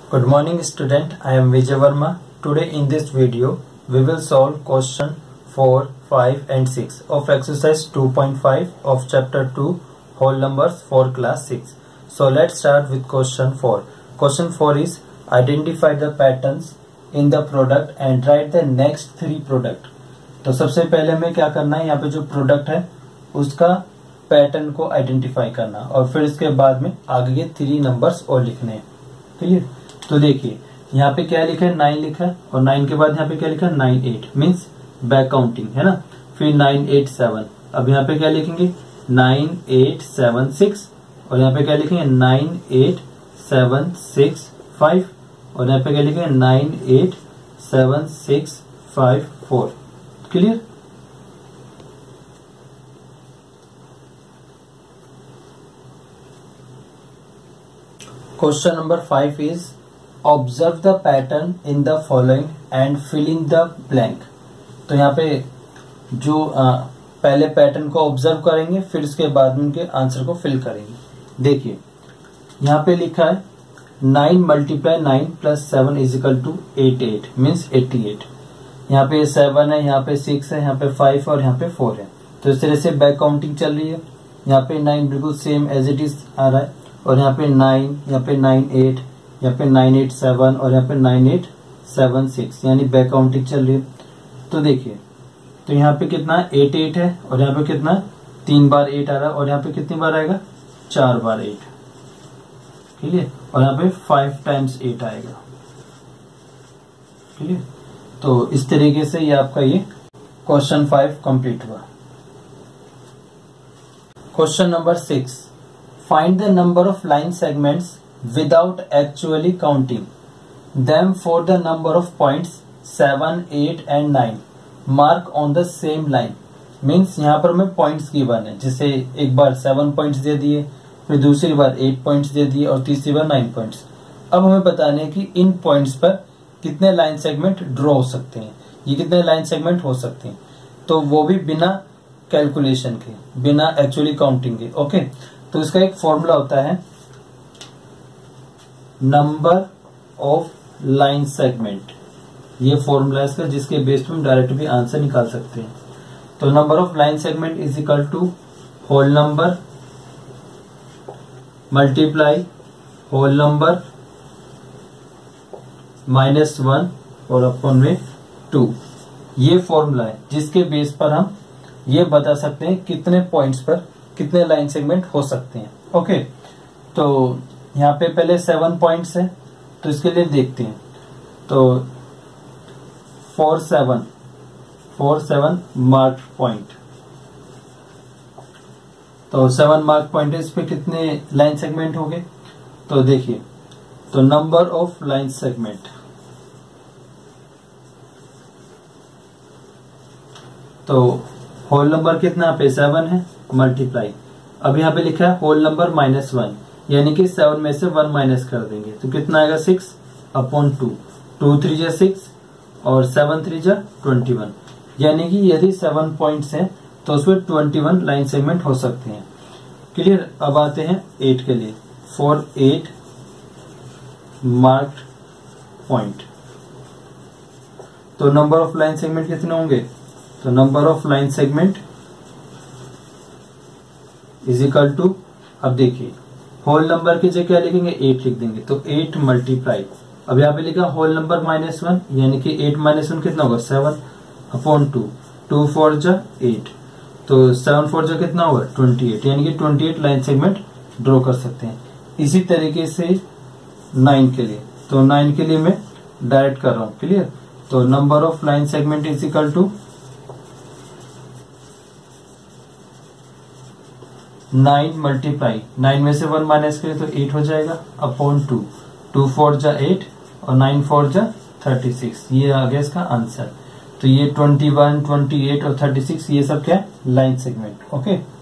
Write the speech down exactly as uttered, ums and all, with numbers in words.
Good morning student, I am Vijay Verma. Today in this video we will solve question four, five and six of exercise two point five of chapter two whole numbers for class six. So let's start with question four. Question four is identify the patterns in the product and write the next three product. तो सबसे पहले हमें क्या करना है, यहाँ पे जो प्रोडक्ट है उसका पैटर्न को आइडेंटिफाई करना और फिर इसके बाद में आगे के थ्री नंबर्स और लिखने हैं. क्लियर. तो देखिए यहाँ पे क्या लिखा है, नाइन लिखा है और नाइन के बाद यहाँ पे क्या लिखा है, nine eight means back counting है ना. फिर नाइन एट सेवन. अब यहाँ पे क्या लिखेंगे, नाइन एट सेवन सिक्स और यहाँ पे क्या लिखेंगे, nine eight seven six five और यहाँ पे क्या लिखेंगे, nine eight seven six five four. Clear. Question number five is observe the pattern in the following and fill in the blank. तो यहाँ पे जो आ, पहले पैटर्न को ऑब्जर्व करेंगे फिर इसके बाद में उनके आंसर को फिल करेंगे. देखिए यहाँ पे लिखा है nine multiply nine plus seven is equal to eight eight means eighty eight. यहाँ पे सेवन है, यहाँ पे सिक्स है, यहाँ पे फाइव और यहाँ पे फोर है. तो इस तरह से बैक काउंटिंग चल रही है. यहाँ पे नाइन बिल्कुल सेम एज इट इज आ रहा है और यहाँ पे नाइन, यहाँ पे नाइन एट, यहाँ पे नाइन एट सेवन और यहाँ पे नाइन एट सेवन सिक्स यानी बैक काउंटिंग चल रही है. तो देखिए तो यहाँ पे कितना एट एट है और यहाँ पे कितना तीन बार एट आ रहा है और यहाँ पे कितनी बार आएगा, चार बार एट. क्लियर. और यहाँ पे फाइव टाइम्स एट आएगा. क्लियर. तो इस तरीके से ये आपका ये क्वेश्चन फाइव कंप्लीट हुआ. Question number six. Find the number of line segments without actually counting them for the number of points seven, eight and nine. Mark on the same line. Means यहाँ पर हमें points given है, जैसे एक बार seven points दे दिए, फिर दूसरी बार eight points दे दिए और तीसरी बार नाइन पॉइंट्स. अब हमें बताने हैं कि इन पॉइंट्स पर कितने लाइन सेगमेंट ड्रॉ हो सकते हैं, ये कितने लाइन सेगमेंट हो सकते हैं. तो वो भी बिना कैलकुलेशन के, बिना एक्चुअली काउंटिंग के. ओके. तो इसका एक फॉर्मूला होता है नंबर ऑफ लाइन सेगमेंट. ये फॉर्मूला है इसका जिसके बेस पे हम डायरेक्ट भी आंसर निकाल सकते हैं. तो number of line segment is equal to whole number multiply whole number minus one और अपॉन में टू. ये फॉर्मूला है जिसके बेस पर हम ये बता सकते हैं कितने पॉइंट्स पर कितने लाइन सेगमेंट हो सकते हैं. ओके. तो यहाँ पे पहले सेवन पॉइंट्स है तो इसके लिए देखते हैं. तो four seven four seven mark point. तो सेवन मार्क पॉइंट इस पे कितने लाइन सेगमेंट हो गए. तो देखिए तो नंबर ऑफ लाइन सेगमेंट, तो होल नंबर कितना पे सेवन है मल्टीप्लाई. अब यहाँ पे लिखा है होल नंबर माइनस वन यानी कि सेवन में से वन माइनस कर देंगे तो कितना आएगा, six upon two. Two three जा सिक्स और सेवन थ्री जा ट्वेंटी वन यानी कि यदि सेवन पॉइंट्स हैं तो उसमें ट्वेंटी वन लाइन सेगमेंट हो सकते हैं. क्लियर. अब आते हैं एट के लिए. For eight marked point. तो नंबर ऑफ लाइन सेगमेंट कितने होंगे, तो number of line segment is equal to, अब देखिए होल नंबर की जगह क्या लिखेंगे, एट लिख देंगे तो एट मल्टीप्लाई. अब यहाँ पे लिखा होल नंबर माइनस वन यानी कि एट माइनस वन कितना होगा, seven upon two. Two four जा एट तो सेवन फोर जा कितना होगा, ट्वेंटी एट यानी कि twenty eight line segment draw कर सकते हैं. इसी तरीके से नाइन के लिए, तो नाइन के लिए मैं डायरेक्ट कर रहा हूँ. क्लियर. तो number of line segment is equal to nine multiply, nine में से वन माइनस करें तो एट हो जाएगा अपॉन टू. टू फोर जा एट और नाइन फोर जा थर्टी सिक्स. ये आ गया इसका आंसर. तो ये ट्वेंटी वन, ट्वेंटी एट और थर्टी सिक्स ये सब क्या है, लाइन सेगमेंट. ओके.